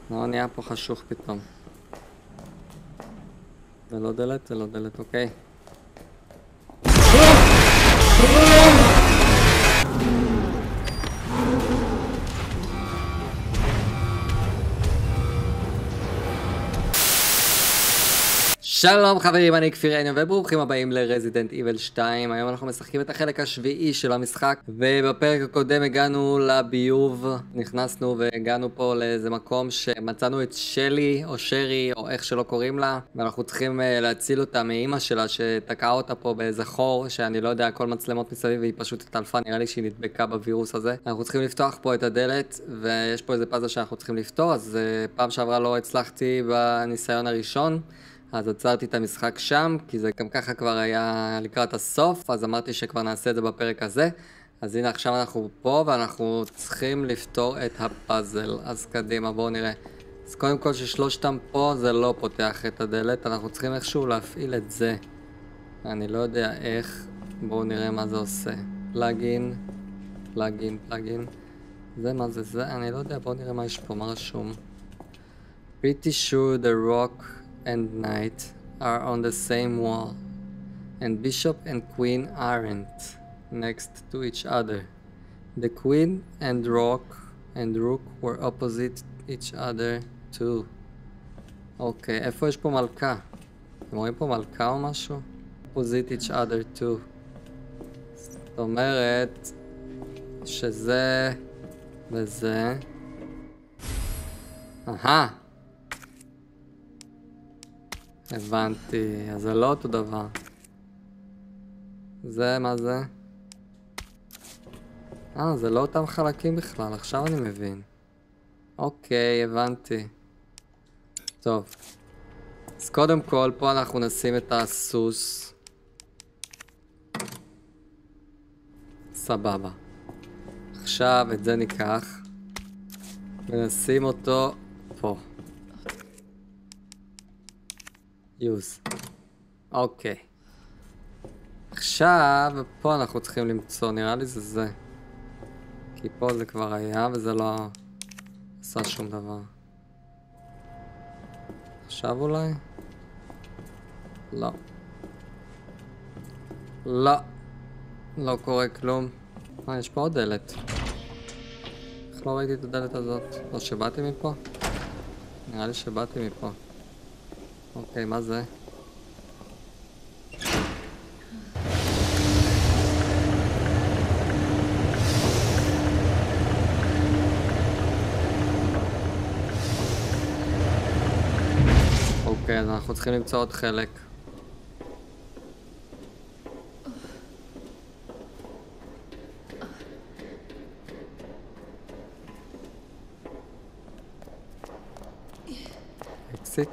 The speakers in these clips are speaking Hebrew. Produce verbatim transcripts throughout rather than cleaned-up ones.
לא נהיה פה חשוך פתאום. זה לא דלת, זה לא דלת, אוקיי. שלום חברים, אני כפיר עניו וברוכים הבאים לרזידנט איבל שתיים. היום אנחנו משחקים את החלק השביעי של המשחק, ובפרק הקודם הגענו לביוב, נכנסנו והגענו פה לאיזה מקום שמצאנו את שלי או שרי או איך שלא קוראים לה, ואנחנו צריכים להציל אותה מאמא שלה שתקעה אותה פה באיזה חור שאני לא יודע, כל מצלמות מסביב והיא פשוט התעלפה, נראה לי שהיא נדבקה בווירוס הזה. אנחנו צריכים לפתוח פה את הדלת ויש פה איזה פאזל שאנחנו צריכים לפתור, אז פעם שעברה לא הצלחתי בניסיון הראשון, אז עצרתי את המשחק שם, כי זה גם ככה כבר היה לקראת הסוף, אז אמרתי שכבר נעשה את זה בפרק הזה. אז הנה עכשיו אנחנו פה ואנחנו צריכים לפתור את הפאזל, אז קדימה בואו נראה. אז קודם כל ששלושתם פה זה לא פותח את הדלת, אנחנו צריכים איכשהו להפעיל את זה. אני לא יודע איך, בואו נראה מה זה עושה. פלאגין, פלאגין, פלאגין. זה מה זה זה? אני לא יודע, בואו נראה מה יש פה, מה רשום. Pretty sure the rock and knight are on the same wall, and bishop and queen aren't next to each other. The queen and rook and rook were opposite each other too. אוקיי, איפה יש פה מלכה? אתם רואים פה מלכה או משהו? opposite each other too. זאת אומרת שזה וזה. אהה, הבנתי, אז זה לא אותו דבר. זה, מה זה? אה, זה לא אותם חלקים בכלל, עכשיו אני מבין. אוקיי, הבנתי. טוב. אז קודם כל, פה אנחנו נשים את הסוס. סבבה. עכשיו את זה ניקח. ונשים אותו פה. יוז. אוקיי. עכשיו, פה אנחנו צריכים למצוא, נראה לי זה זה. כי פה זה כבר היה וזה לא עשה שום דבר. עכשיו אולי? לא. לא. לא קורה כלום. מה, יש פה עוד דלת. איך לא ראיתי את הדלת הזאת? לא שבאתי מפה? נראה לי שבאתי מפה. אוקיי, מה זה? אוקיי, אז אנחנו צריכים למצוא עוד חלק. אקסיט.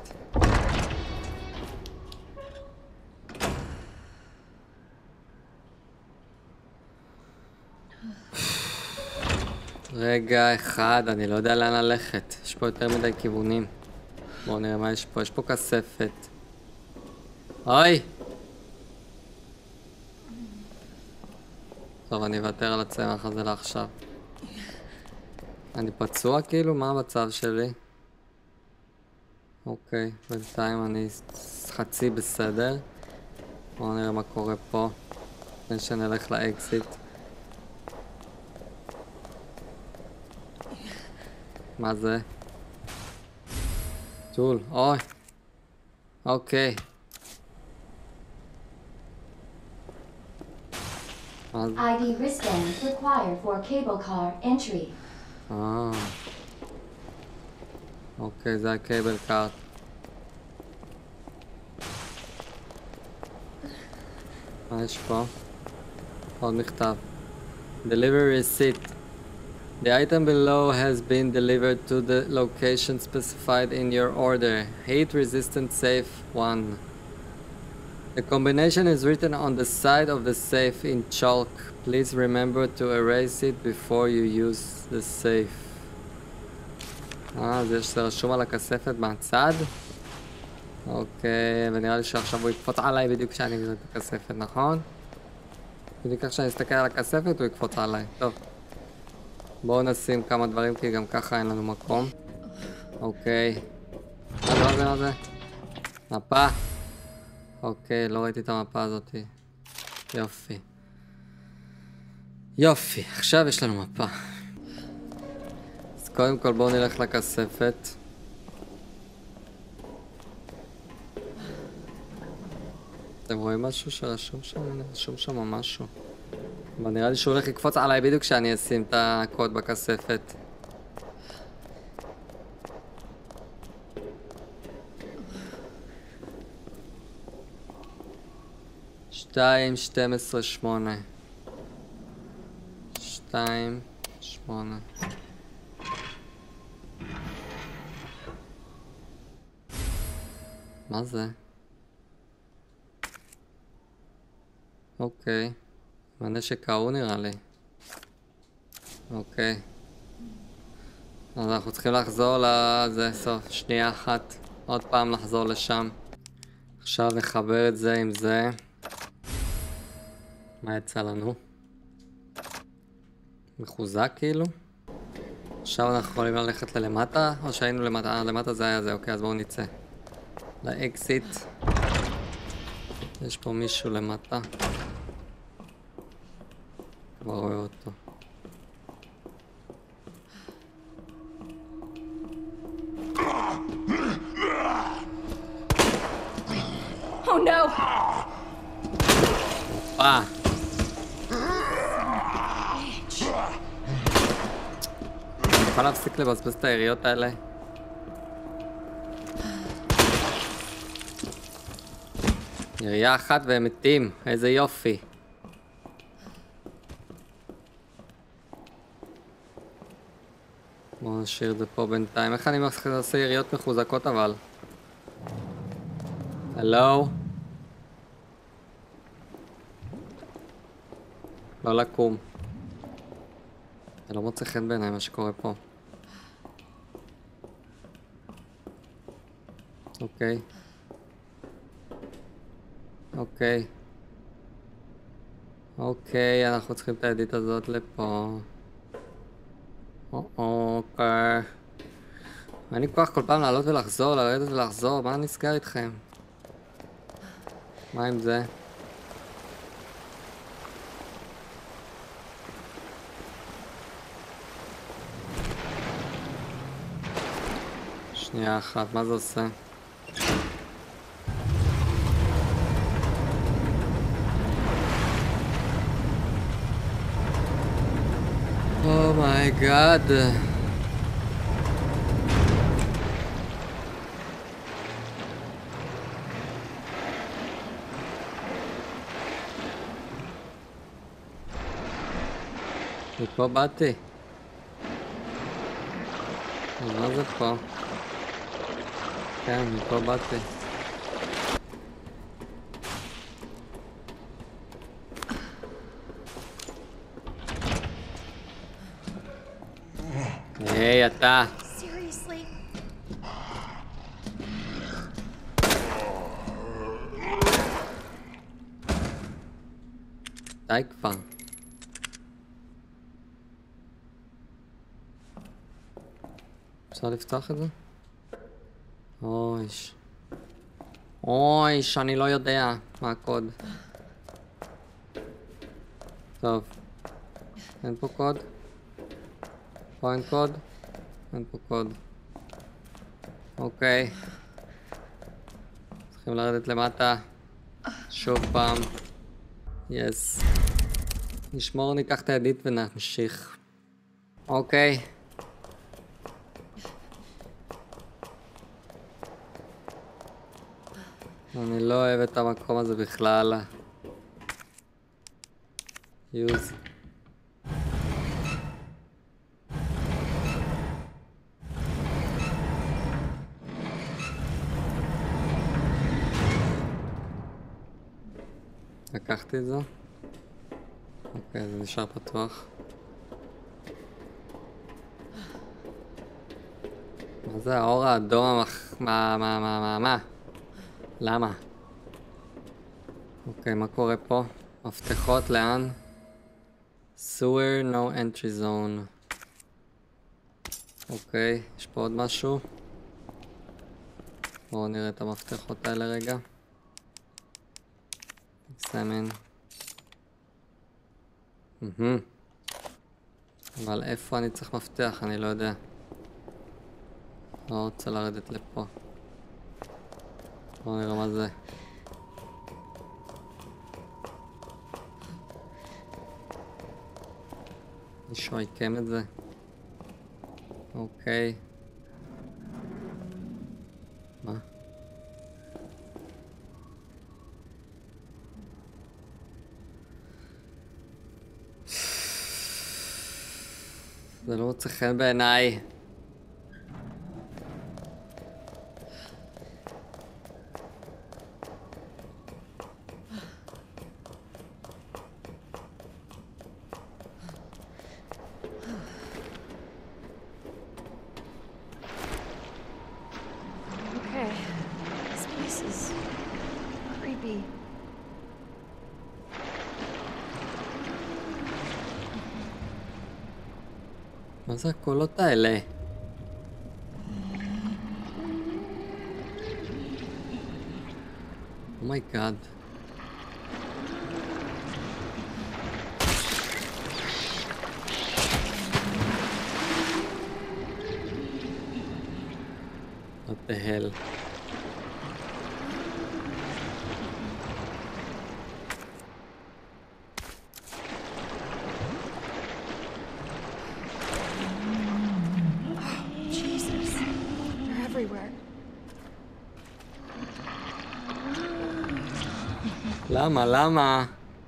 רגע אחד, אני לא יודע לאן ללכת. יש פה יותר מדי כיוונים. בואו נראה מה יש פה. יש פה כספת. אוי! טוב, אני אוותר על הצמח הזה לעכשיו. אני פצוע כאילו? מה המצב שלי? אוקיי, בינתיים אני חצי בסדר. בואו נראה מה קורה פה. לפני שנלך לאקזיט. מה זה? טול, אוי. אוקיי. איי די wristband required for cable car entry. אה. אוקיי, זה הקייבל קארט. מה יש פה? עוד מכתב. Delivery receipt. The item below has been delivered to the location specified in your order. Heat resistant safe one. The combination is written on the side of the safe in chalk. Please remember to erase it before you use the safe. אה, זה רשום על הכספת מהצד. אוקיי, ונראה לי שעכשיו הוא יקפוץ עליי בדיוק כשאני אגזר את הכספת, נכון? בדיוק כשאני אסתכל על הכספת הוא יקפוץ עליי. טוב. בואו נשים כמה דברים כי גם ככה אין לנו מקום. אוקיי. מה זה, מה זה, מה זה? מפה. אוקיי, לא ראיתי את המפה הזאת. יופי. יופי, עכשיו יש לנו מפה. אז קודם כל בואו נלך לכספת. אתם רואים משהו שרשום שם? רשום שם משהו. אבל נראה לי שהוא הולך לקפוץ עליי בדיוק כשאני אשים את הקוד בכספת. שתיים, שתים עשרה, שמונה. שתיים, שמונה. מה זה? אוקיי. הנשק ההוא נראה לי. אוקיי. אז אנחנו צריכים לחזור לזה, סוף, שנייה אחת. עוד פעם לחזור לשם. עכשיו נחבר את זה עם זה. מה יצא לנו? מחוזק כאילו? עכשיו אנחנו יכולים ללכת ללמטה, או שהיינו למטה? אה, למטה זה היה זה, אוקיי, אז בואו נצא. לאקזיט. יש פה מישהו למטה. כבר רואה אותו. Oh no! אה! אני יכול להפסיק לבזבז את היריות האלה? ירייה אחת והם מתים, איזה יופי. בואו נשאיר את זה פה בינתיים. איך אני עושה יריות מחוזקות אבל? הלו? לא לקום. זה לא מוצא חן בעיניי מה שקורה פה. אוקיי. אוקיי. אוקיי, אנחנו צריכים את הידית הזאת לפה. אוקיי. אין לי כוח כל פעם לעלות ולחזור, לרדת ולחזור, מה נסגר איתכם? מה עם זה? שנייה אחת, מה זה עושה? אומייגאד. מפה באתי. אז מה זה פה? כן, מפה באתי. היי, אתה. Seriously? די כבר. אפשר לפתוח את זה? אויש. אויש, אני לא יודע מה הקוד. טוב. אין פה קוד? פה אין קוד? אין פה קוד. אוקיי. צריכים לרדת למטה. שוב פעם. יס. נשמור, ניקח את הידית ונמשיך. אוקיי. אני לא אוהב את המקום הזה בכלל. יוז. לקחתי את זה. אוקיי, זה נשאר פתוח. מה זה האור האדום המח... מה, מה, מה, מה, מה? למה? אוקיי, מה קורה פה? מפתחות לאן? sewer no entry zone. אוקיי, יש פה עוד משהו? בואו נראה את המפתחות האלה רגע. סמן. אהה. אבל איפה אני צריך מפתח? אני לא יודע. לא רוצה לרדת לפה. בואו נראה מה זה. מישהו יקם את זה. אוקיי. מה? זה לא מוצא חן בעיניי. Okay. This place is creepy. מה זה הקולות האלה? אומייגאד. What the hell? Jesus. They're everywhere. למה? למה?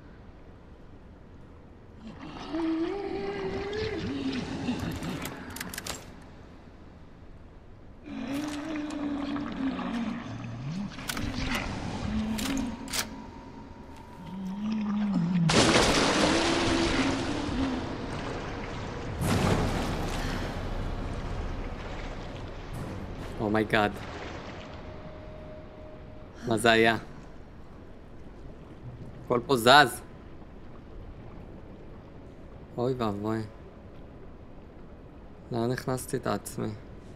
אומייגאד. מה זה היה? הכל פה זז. אוי ואבוי. לאן הכנסתי את עצמי?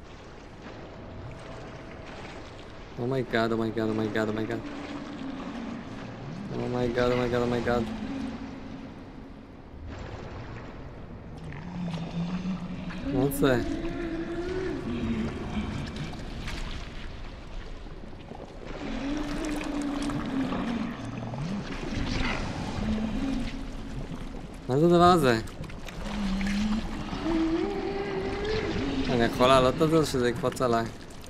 אומייגאד, אומייגאד, אומייגאד, אומייגאד. אומייגאד, אומייגאד, אומייגאד. מה זה? מה זה הדבר הזה? אני יכול לעלות את זה או שזה יקפוץ עליי?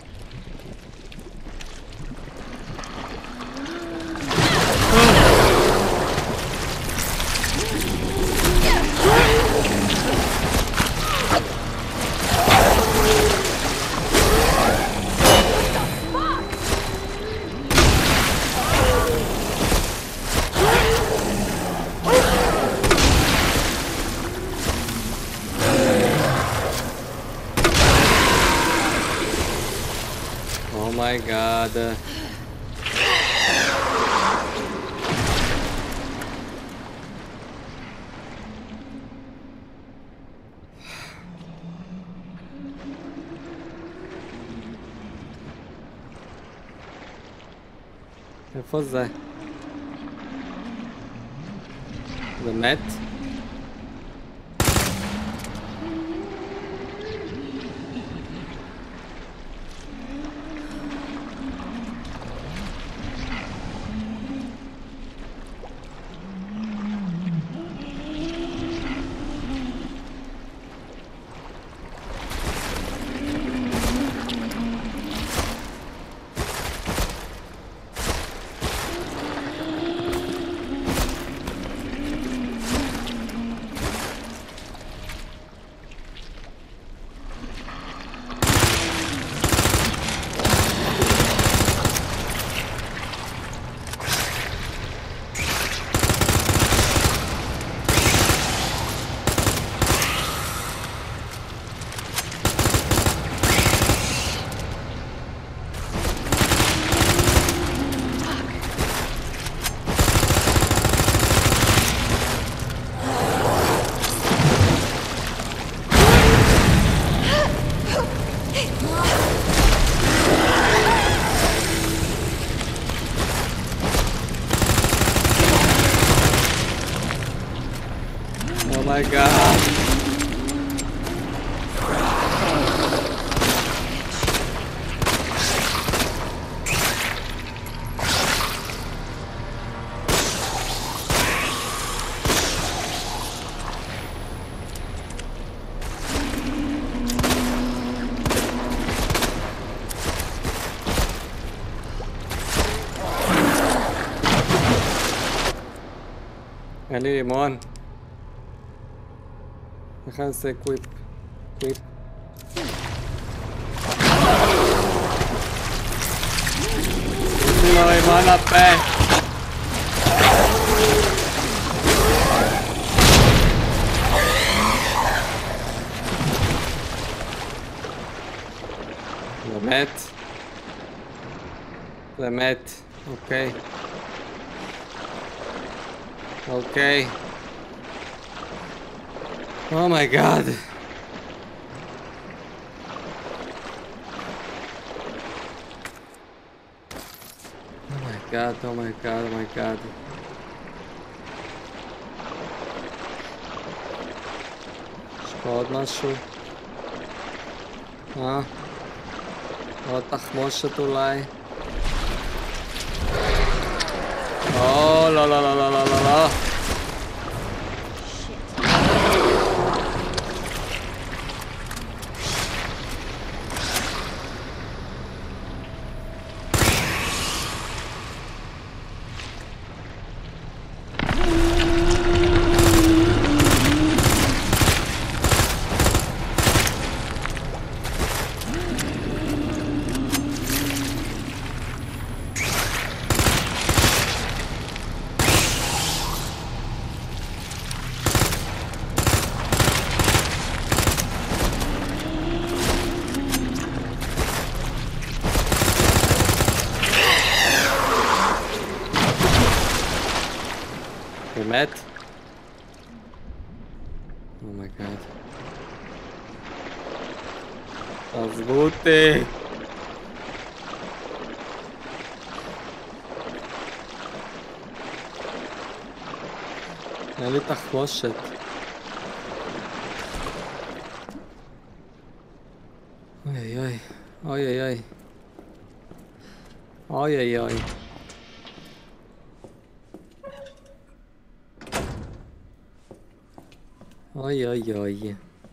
Oh my god. איפה זה? זה מת? אומייגאד. אין לי לימון. איך אני עושה קוויפ? קוויפ. תני לו לימון לפה. באמת? באמת. אוקיי. אוקיי. אומייגאד. אומייגאד, אומייגאד, אומייגאד. יש פה עוד משהו? אה? עוד תחמושת אולי? או, לא, לא, לא, לא, לא, לא, לא. באמת? אומייגאד. עזבו אותי. אין לי תחמושת. אוי אוי אוי אוי אוי אוי אוי אוי אוי אוי אוי.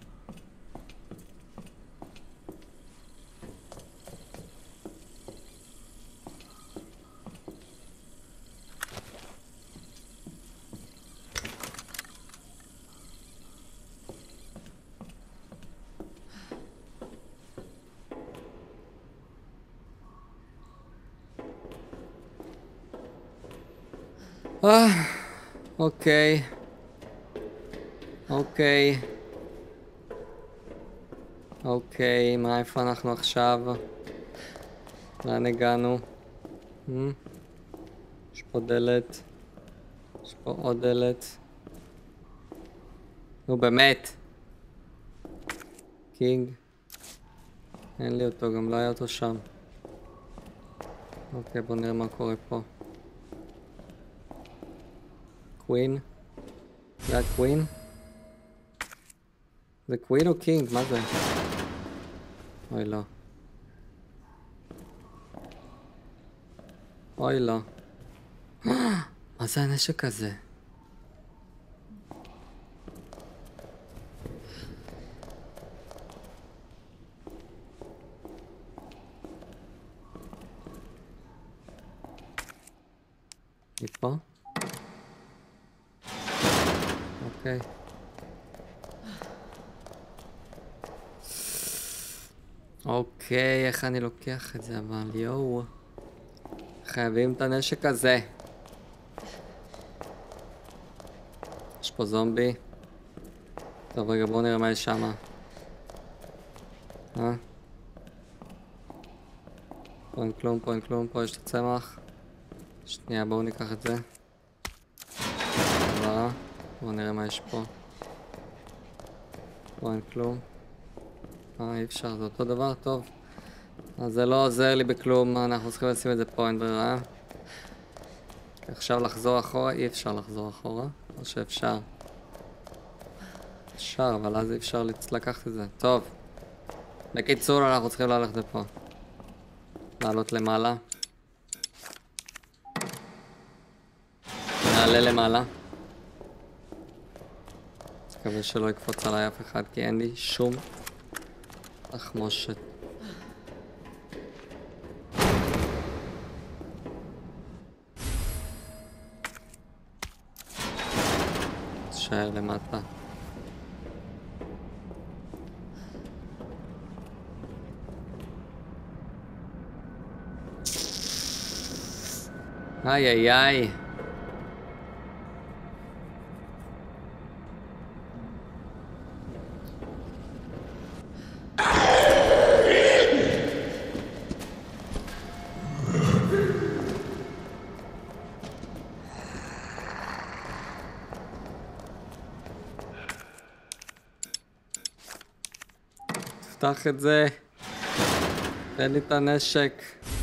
אה, אוקיי. אוקיי. אוקיי, מה איפה אנחנו עכשיו? לאן הגענו? יש פה דלת. יש פה עוד דלת. נו באמת. קינג. אין לי אותו, גם לא היה אותו שם. אוקיי, בוא נראה מה קורה פה. קווין. זה הקווין? זה קווין או קינג? מה זה? אוי לא. אוי לא. מה זה הנשק הזה? מפה? אוקיי. אוקיי, איך אני לוקח את זה אבל, יואו. חייבים את הנשק הזה. יש פה זומבי. טוב, רגע, בואו נראה מה יש שם. אה? פה אין כלום, פה אין כלום, פה יש את הצמח. שנייה, בואו ניקח את זה. טובה. בואו נראה מה יש פה. פה אין כלום. אה, אי אפשר, זה אותו דבר, טוב. אז זה לא עוזר לי בכלום, אנחנו צריכים לשים את זה פה, אין ברירה. עכשיו לחזור אחורה, אי אפשר לחזור אחורה, או שאפשר. אפשר, אבל אז אי אפשר לקחת את זה. טוב. בקיצור, אנחנו צריכים ללכת לפה. לעלות למעלה. נעלה למעלה. מקווה שלא יקפוץ עליי אף אחד, כי אין לי שום תחמושת. תשאר למטה. איי איי איי. תפתח את זה. תן לי את הנשק.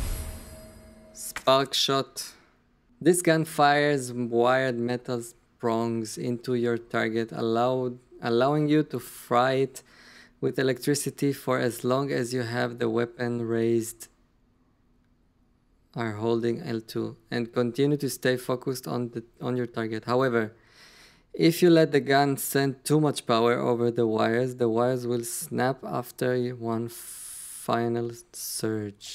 ספארק שוט. This gun fires wired metal prongs into your target, allowed, allowing you to fry it with electricity for as long as you have the weapon raised are holding L two and continue to stay focused on the on your target. However, if you let the gun send too much power over the wires, the wires will snap after one final surge.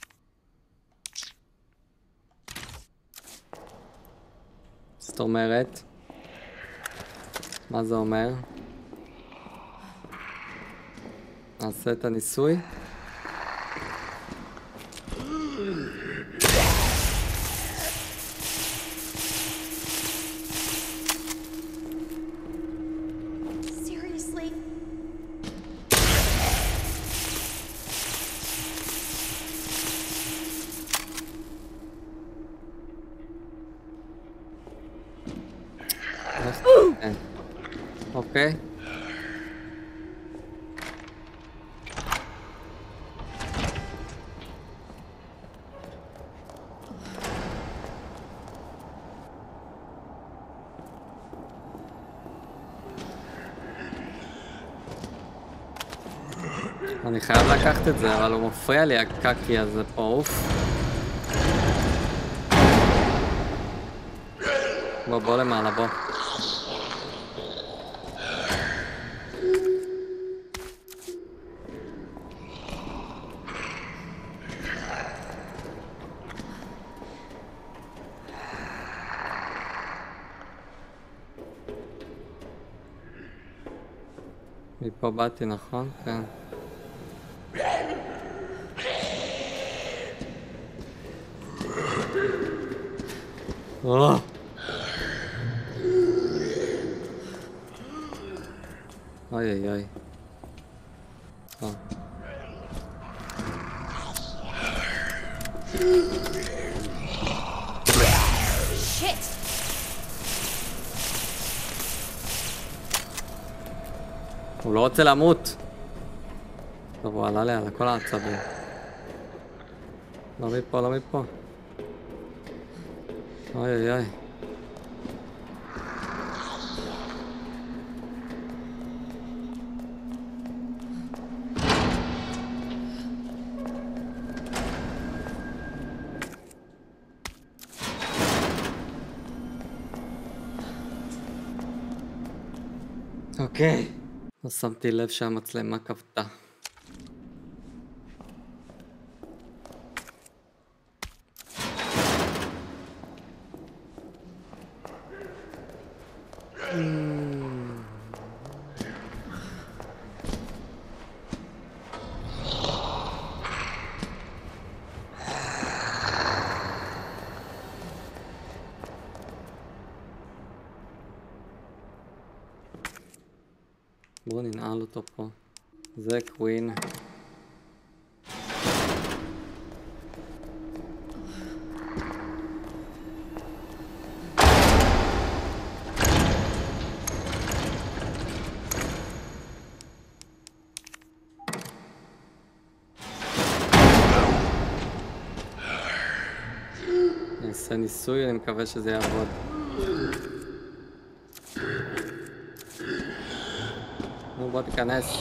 זאת אומרת, מה זה אומר? נעשה את הניסוי. Seriously? אוקיי. אני חייב לקחת את זה, אבל הוא מפריע לי הקקי הזה פה, אוף. בוא, בוא למעלה, בוא. מפה באתי, נכון? כן. אוי אוי אוי. Shit! הוא לא רוצה למות. טוב, הוא עלה לי על כל העצבים. לא מפה, לא מפה. אוי אוי אוי. אוקיי. לא שמתי לב שהמצלמה כבתה. בואו ננעל אותו פה. זה קווין. נעשה ניסוי, אני מקווה שזה יעבוד. בוא תיכנס.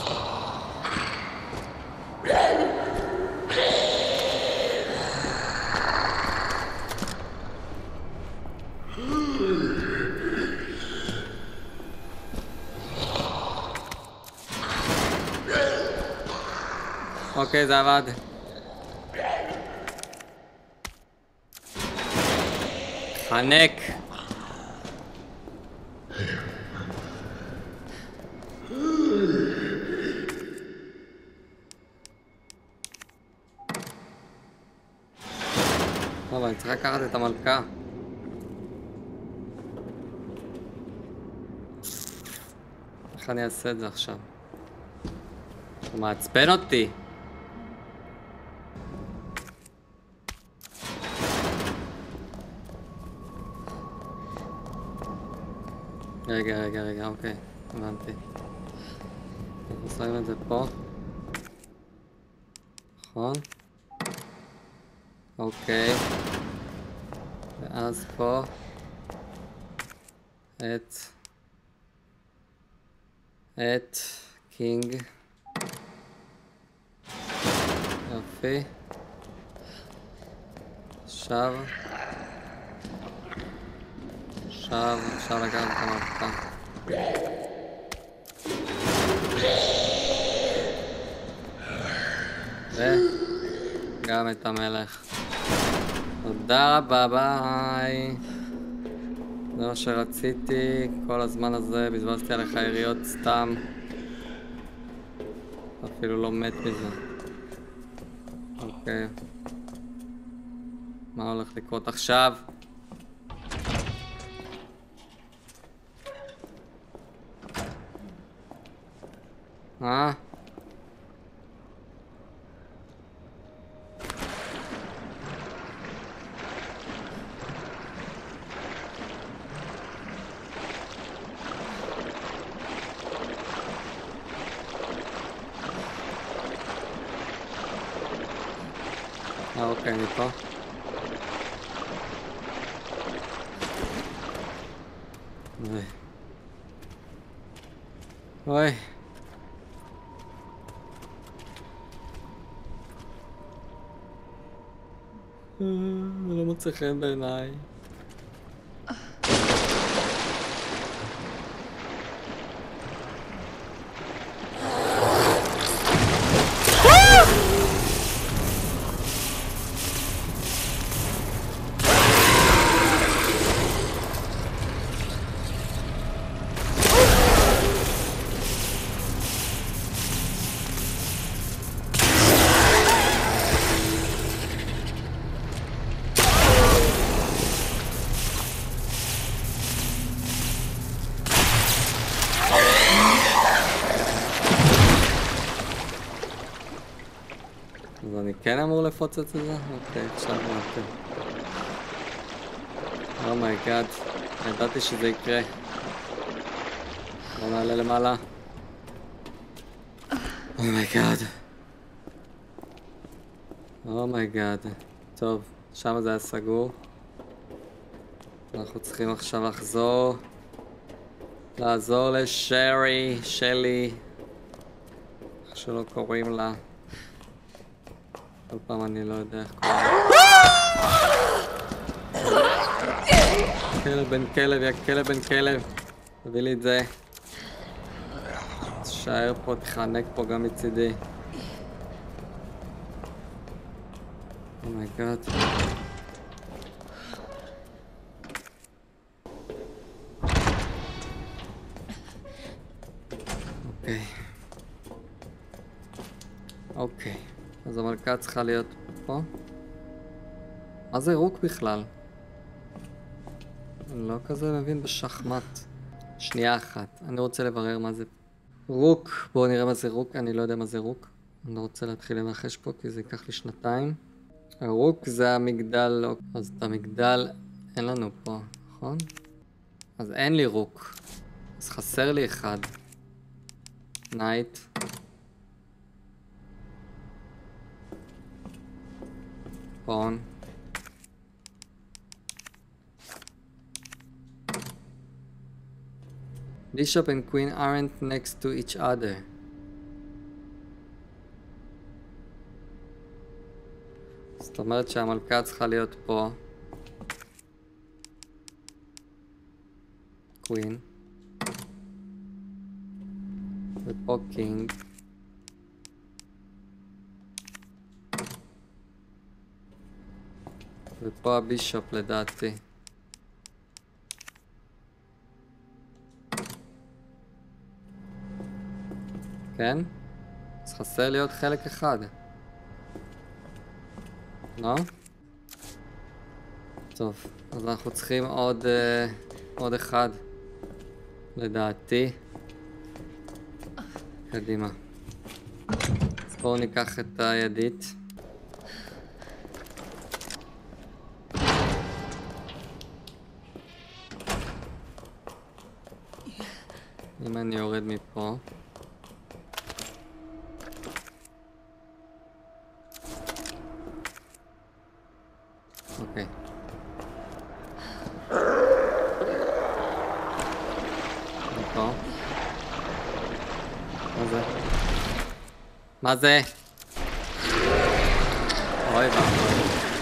אוקיי, זה עבד. חנק. טוב, אני צריך לקחת את המלכה. איך אני אעשה את זה עכשיו? הוא מעצבן אותי. רגע, רגע, רגע, אוקיי, הבנתי. אנחנו שמים את זה פה. נכון? אוקיי. ואז פה. את... את... קינג. יופי. עכשיו. עכשיו, עכשיו לקחת את המלכה. וגם את המלך. תודה רבה, ביי. זה מה שרציתי. כל הזמן הזה בזבזתי עליך יריות סתם. אפילו לא מת מזה. אוקיי. מה הולך לקרות עכשיו? אה? אה, אוקיי, אני פה. אוי. אוי. זה לא מוצא חן בעיניי. אז אני כן אמור לפוצץ את זה? אוקיי, עכשיו נעשה. אומייגאד, ידעתי שזה יקרה. בוא נעלה למעלה. אומייגאד. אומייגאד. טוב, שם זה היה סגור. אנחנו צריכים עכשיו לחזור. לעזור לשרי, שלי. איך שלא קוראים לה. כל פעם אני לא יודע איך קוראים לה. כלב בן כלב, יא כלב בן כלב. תביא לי את זה. תשאר פה, תחנק פה גם מצידי. אומייגאד. אוקיי. אוקיי. אז המלכה צריכה להיות פה. מה זה רוק בכלל? אני לא כזה מבין בשחמט. שנייה אחת. אני רוצה לברר מה זה רוק. בואו נראה מה זה רוק. אני לא יודע מה זה רוק. אני לא רוצה להתחיל לנחש פה כי זה ייקח לי שנתיים. הרוק זה המגדל. אז את המגדל אין לנו פה, נכון? אז אין לי רוק. אז חסר לי אחד. נייט. פון. Bishop and queen aren't next to each other. זאת אומרת שהמלכה צריכה להיות פה. queen. ופה king. ופה הבישופ לדעתי. כן? אז חסר לי עוד חלק אחד. לא? טוב, אז אנחנו צריכים עוד, אה, עוד אחד. לדעתי. קדימה. אז בואו ניקח את הידית. אם אני יורד מפה. אוקיי. מפה. מה זה? מה זה? אוי ואבוי.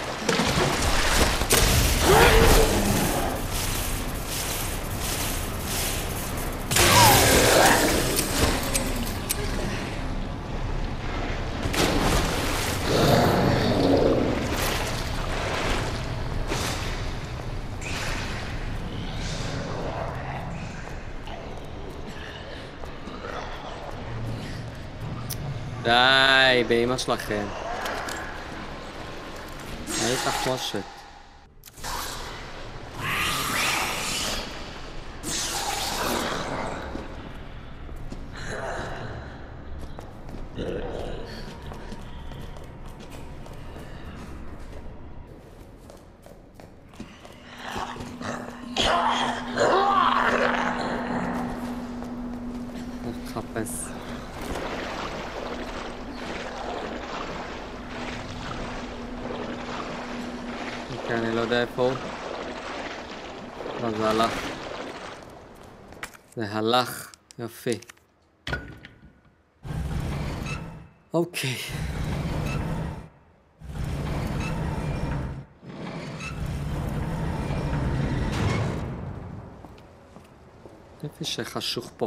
די, באמא שלכם. אין תחמושת. לחפש. אוקיי, אני לא יודע איפה הוא. לא, זה הלך. זה הלך. יופי. אוקיי. יופי שחשוך פה.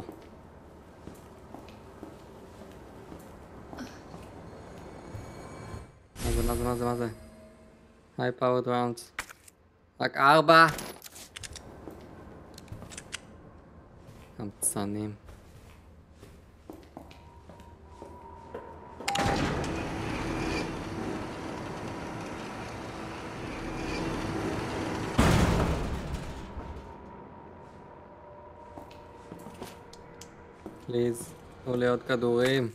מה זה, מה זה, מה זה, מה זה? high powered rounds. רק ארבע. קמצנים. פליז, תנו לי עוד כדורים.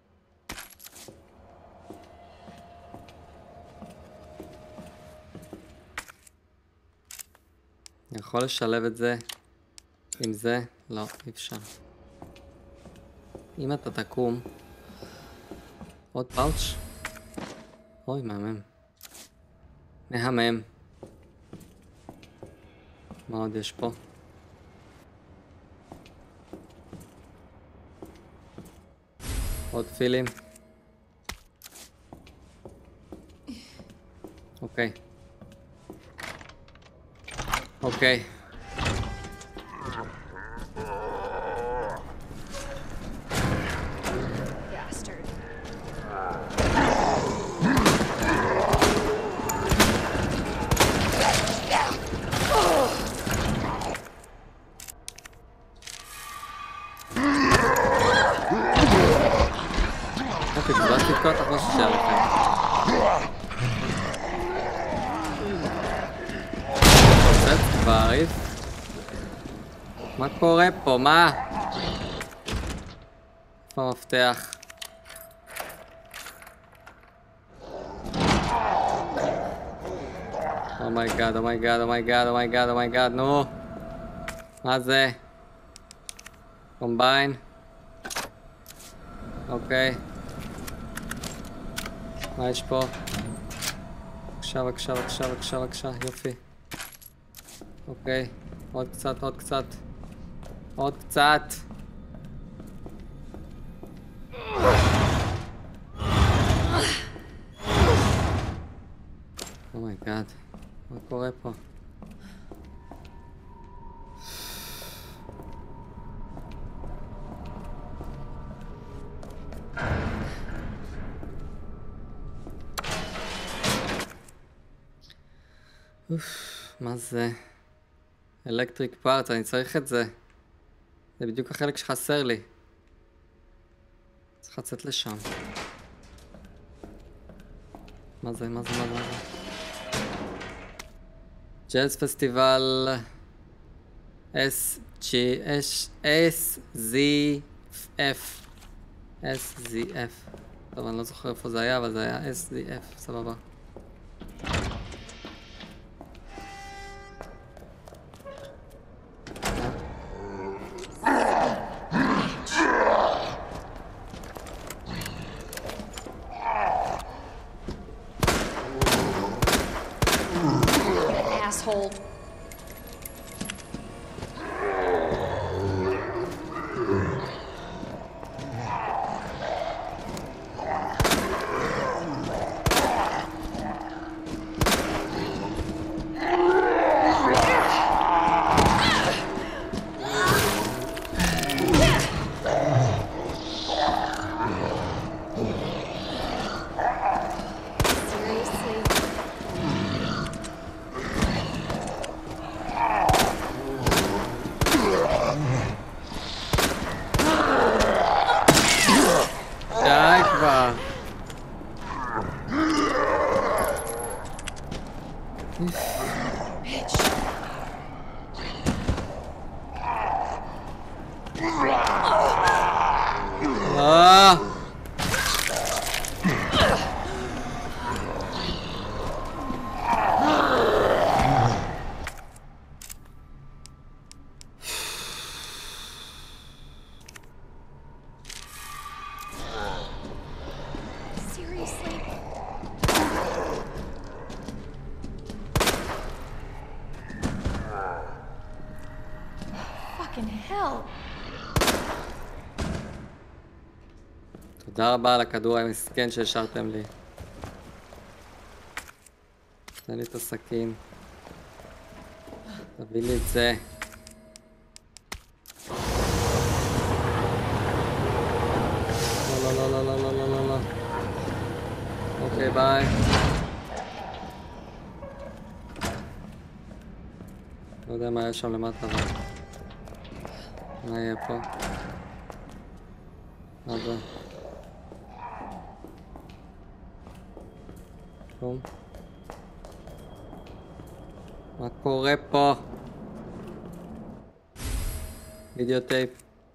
אני יכול לשלב את זה עם זה? לא, אי אפשר. אם אתה תקום... עוד פאוץ'? אוי, מהמם. מהמם. מה עוד יש פה? עוד פילים. אוקיי. אוקיי. Bastard. אוקיי, תבאסתי את כל התחמושת שהיה לכם. בעריף. מה קורה פה? מה? איפה המפתח? אומייגאד, אומייגאד, אומייגאד, אומייגאד, אומייגאד, נו. מה זה? קומביין. אוקיי. מה יש פה? בבקשה, בבקשה, בבקשה, בבקשה, בבקשה, יופי. אוקיי, עוד קצת, עוד קצת. עוד קצת. אומייגאד, מה קורה פה? אוף, מה זה? אלקטריק פארט, אני צריך את זה. זה בדיוק החלק שחסר לי. צריך לצאת לשם. מה זה? מה זה? מה זה? מה זה? ג'אז פסטיבל S G S Z F S Z F. טוב, אני לא זוכר איפה זה היה, אבל זה היה S Z F, סבבה. Asshole. תודה רבה על הכדור המסכן שהשארתם לי. תן לי את הסכין. תביא לי את זה. לא, לא, לא, לא, לא, לא, לא, לא. אוקיי, ביי. לא יודע מה יש שם למטה, אבל... מה יהיה פה? מה זה? כלום. מה קורה פה? וידאו טייפ.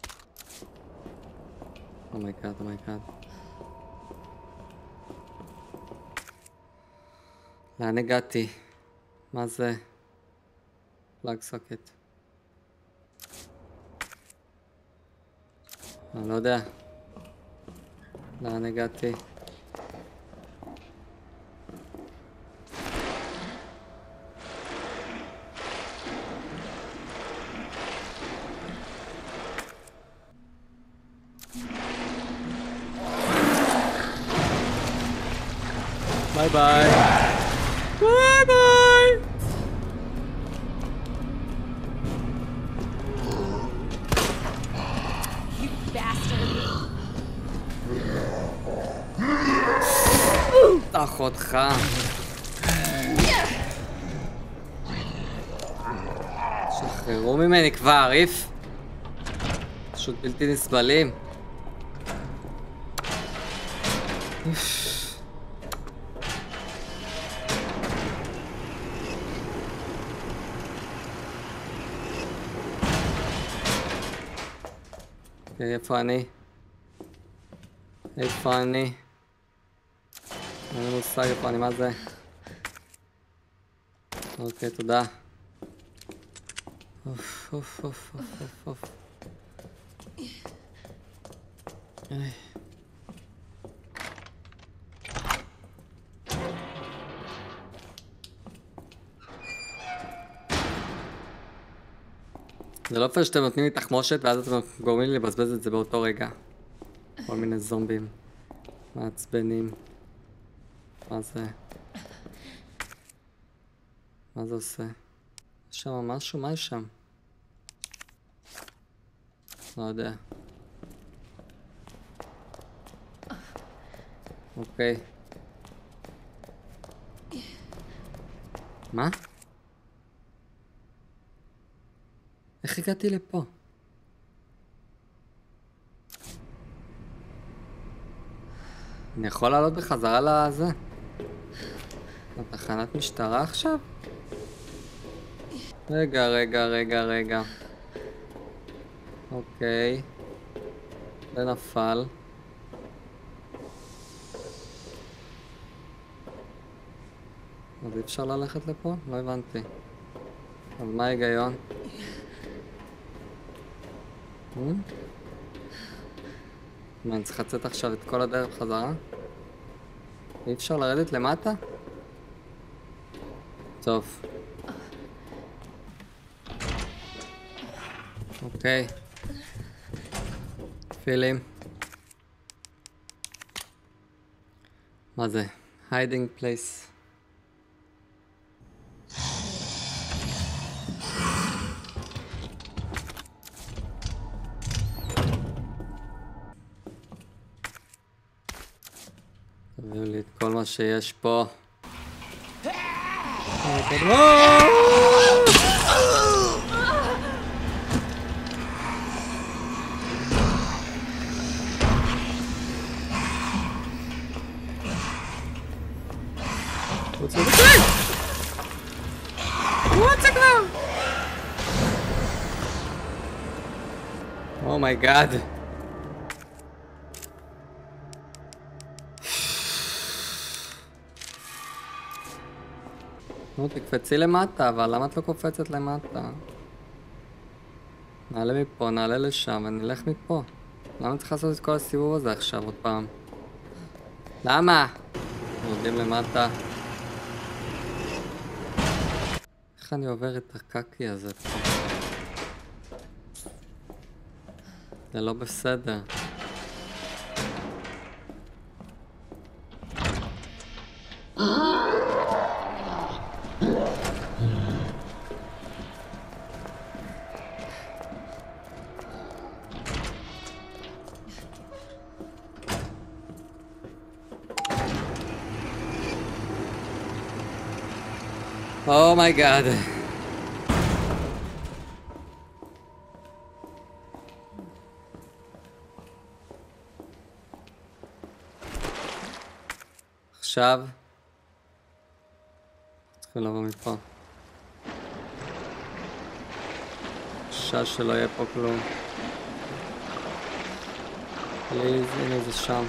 אומייגאד, אומייגאד. לאן הגעתי? מה זה? פלאג סוקט. אני לא יודע. לאן הגעתי? ביי ביי. ביי ביי. You bastard. אחותך. שחררו ממני כבר, איף. פשוט בלתי נסבלים. אוקיי, איפה אני? איפה אני? אין לי מושג איפה אני, מה זה? אוקיי, תודה. אוף, אוף, אוף, אוף, אוף, אוף. איי. זה לא פייר שאתם נותנים לי תחמושת ואז אתם גורמים לי לבזבז את זה באותו רגע. כל מיני זומבים מעצבנים. מה זה? מה זה עושה? יש שם משהו? מה יש שם? לא יודע. אוקיי. מה? איך הגעתי לפה? אני יכול לעלות בחזרה לזה? לתחנת משטרה עכשיו? רגע, רגע, רגע, רגע. אוקיי. זה נפל. אז אי אפשר ללכת לפה? לא הבנתי. אז מה ההיגיון? מה, אני צריך לצאת עכשיו את כל הדרך חזרה? אי אפשר לרדת למטה? טוב. אוקיי. פילים. מה זה? hiding place. תביאו לי את כל מה שיש פה. Oh my god. נו, תקפצי למטה, אבל למה את לא קופצת למטה? נעלה מפה, נעלה לשם ונלך מפה. למה צריך לעשות את כל הסיבוב הזה עכשיו עוד פעם? למה? יורדים למטה. איך אני עובר את הקקי הזה פה? זה לא בסדר. Oh my god. עכשיו צריכים לבוא מפה. חשש שלא יהיה פה כלום. פליז, הנה זה שם.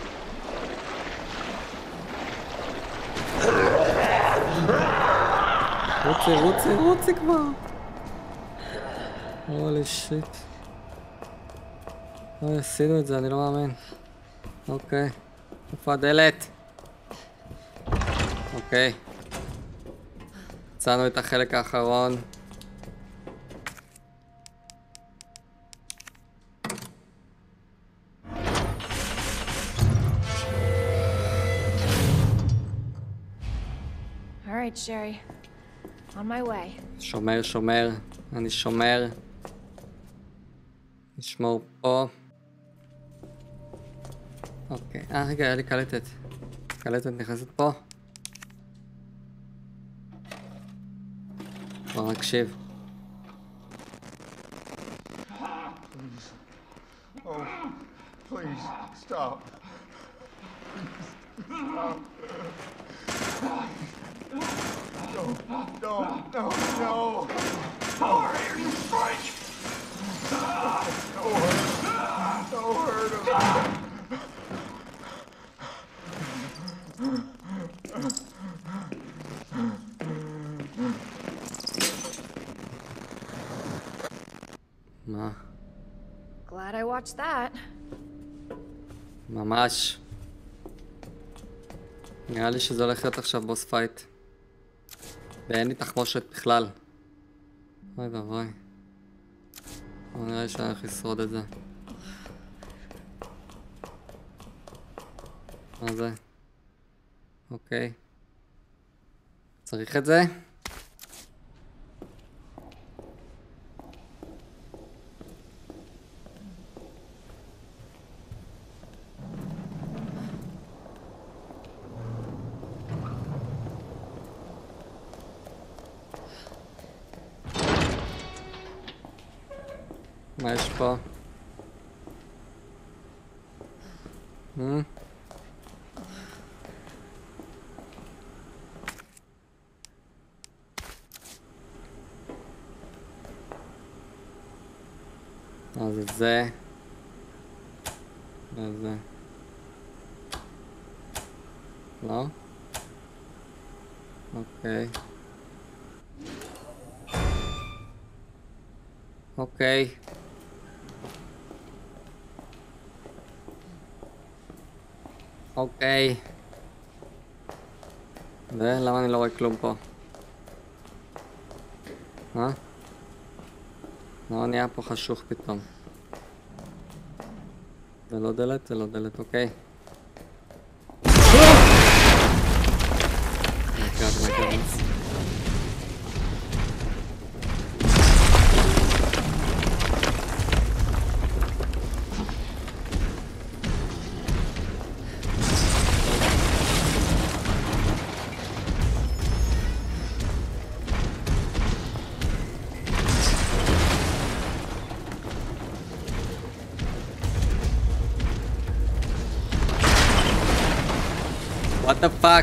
רוצי, רוצי, רוצי כבר. הולי שיט. אוי, עשינו את זה, אני לא מאמין. אוקיי. איפה הדלת? אוקיי. מצאנו את החלק האחרון. All right, Sherry. On my way. שומר, שומר. אני שומר. נשמור פה. אוקיי. אה, רגע, היה לי קלטת. קלטת נכנסת פה. בוא נקשיב. Oh, please, stop. Stop. No, no, no, no. Sorry, are you French? No hurt. No hurt him. מה? Glad I watched that. ממש. נראה לי שזה הולך להיות עכשיו בוס פייט. ואין לי תחמושת בכלל. אוי ואבוי. אבל נראה לי שאני הולך לשרוד את זה. מה זה? אוקיי. צריך את זה? מה יש פה? Hmm? אז את זה וזה לא? אוקיי אוקיי אוקיי ולמה אני לא רואה כלום פה? אה? לא נהיה פה חשוך פתאום. זה לא דלת, זה לא דלת, אוקיי. What the fuck?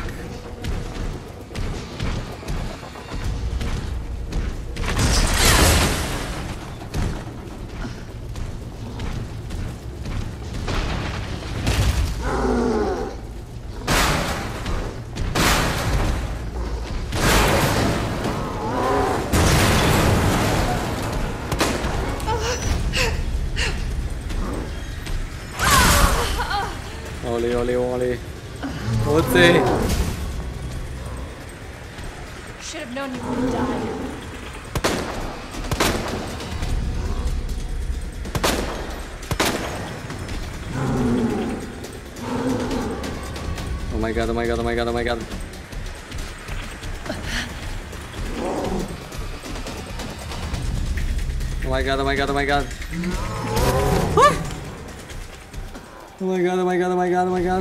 Oli, oli, oli. Otse. Should have known you would die. Oh my god, oh my god, oh my god, oh my god. Oh my god, oh my god, oh my god. Oh my god, oh my god, oh my god, oh my god.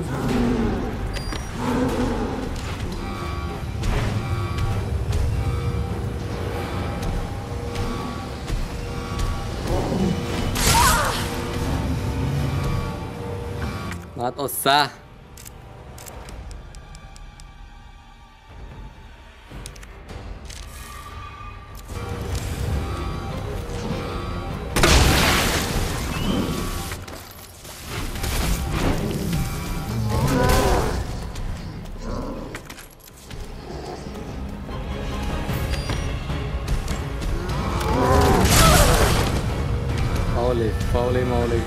מה את עושה? Holy, holy moly.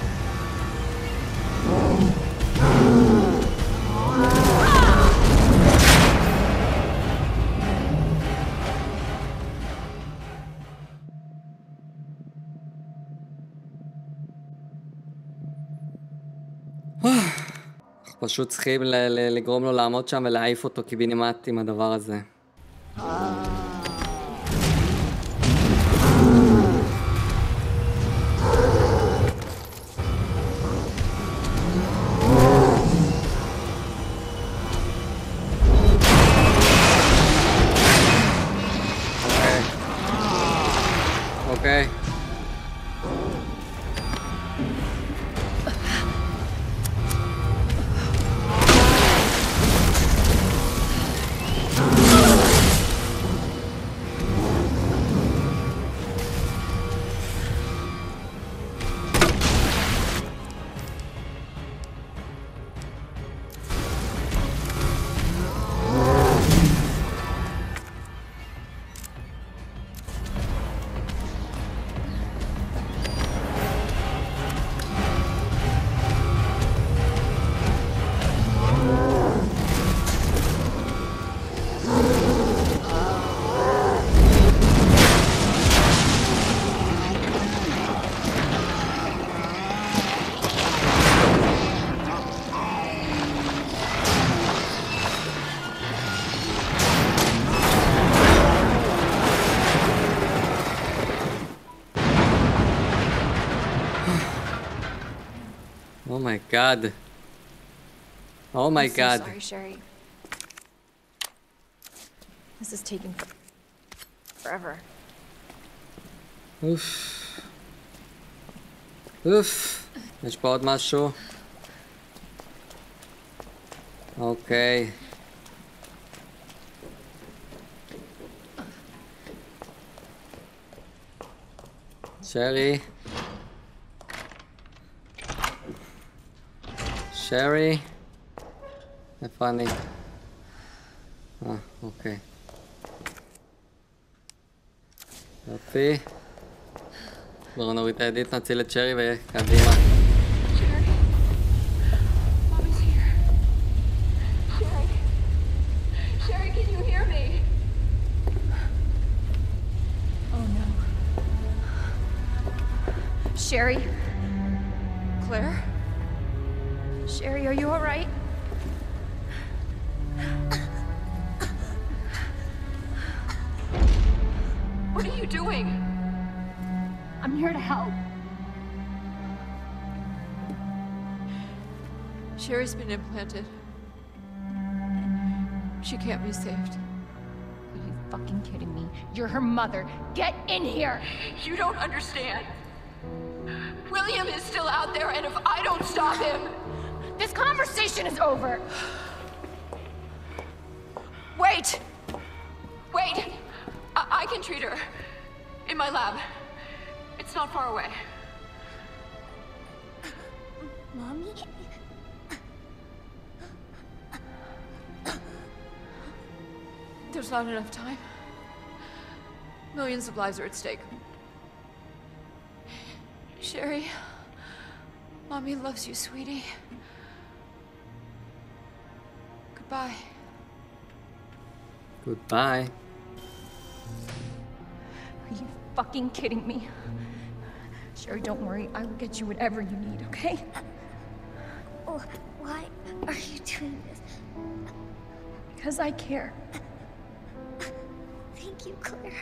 אנחנו פשוט צריכים לגרום לו לעמוד שם ולהעיף אותו קיבינימט עם הדבר הזה. אוקיי. Oh my god. Oh my I'm so god. sorry, Sherry. This is taking forever. אוף. אוף. יש פה עוד משהו? אוקיי. שרי. שרי. איפה אני? אה, אוקיי. יופי. בואו נוריד את הידית, נציל את שרי וקדימה. Sherry. Mommy's here. Sherry. Sherry, can you hear me? Oh no. Sherry? Claire? Sherry, are you alright? What are you doing? I'm here to help. Sherry's been implanted. She can't be saved. Are you fucking kidding me? You're her mother. Get in here! You don't understand. William is still out there, and if I don't stop him... This conversation is over! Wait! Wait! I, I can treat her. In my lab. It's not far away. Mommy? There's not enough time. Millions of lives are at stake. Sherry, Mommy loves you, sweetie. Goodbye. Goodbye. Are you fucking kidding me? Sherry, don't worry. I will get you whatever you need, okay? Oh, why are you doing this? Because I care. Thank you, Claire.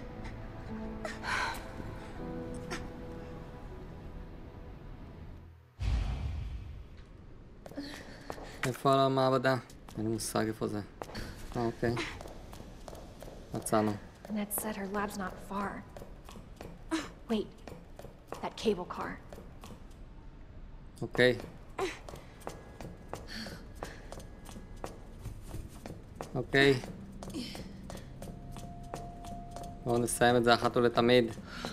איפה המעבדה? אין לי מושג איפה זה. אה, אוקיי. מצאנו. Annette said her lab's not far. Wait. That cable car. אוקיי. אוקיי. בואו נסיים את זה אחת ולתמיד.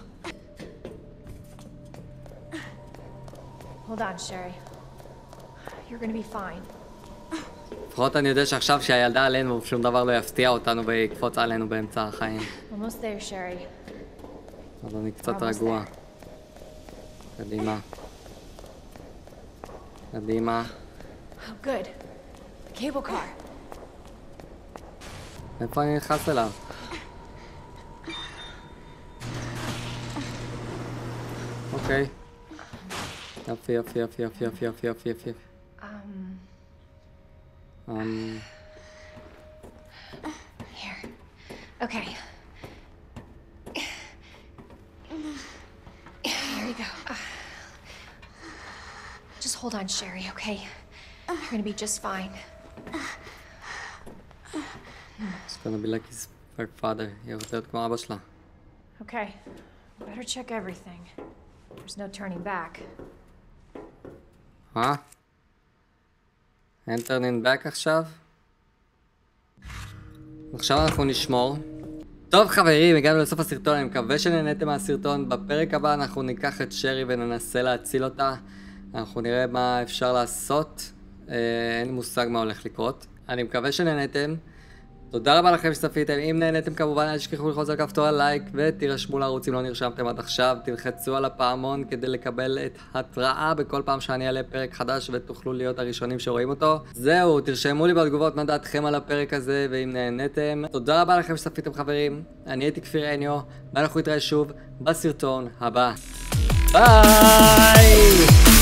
Hold on, Sherry. You're gonna be fine. לפחות אני יודע שעכשיו שהילדה עלינו, שום דבר לא יפתיע אותנו ויקפוץ עלינו באמצע החיים. Almost there, Sherry. אז אני קצת רגוע. קדימה. קדימה. Oh, good. The cable car. איפה אני נכנס אליו? אוקיי. יופי, יופי, יופי, יופי, יופי, יופי, יופי, יופי. Um, אמ... here. Okay. Here we go. Uh, just hold on, Sherry, okay? You're gonna be just fine. It's gonna be like his father. יהיה רוצה להיות כמו אבא שלה. Okay. Better check everything. There's no turning back. אה? אין turning back עכשיו? עכשיו אנחנו נשמור. טוב חברים, הגענו לסוף הסרטון, אני מקווה שנהניתם מהסרטון. בפרק הבא אנחנו ניקח את שרי וננסה להציל אותה. אנחנו נראה מה אפשר לעשות. אה, אין לי מושג מה הולך לקרות. אני מקווה שנהניתם. תודה רבה לכם שצפיתם. אם נהניתם כמובן אל תשכחו ללחוץ על כפתור הלייק ותירשמו לערוץ אם לא נרשמתם עד עכשיו. תלחצו על הפעמון כדי לקבל את התראה בכל פעם שאני אעלה פרק חדש ותוכלו להיות הראשונים שרואים אותו. זהו, תרשמו לי בתגובות מה דעתכם על הפרק הזה ואם נהניתם. תודה רבה לכם שצפיתם חברים. אני הייתי כפיר אניו ואנחנו נתראה שוב בסרטון הבא. ביי!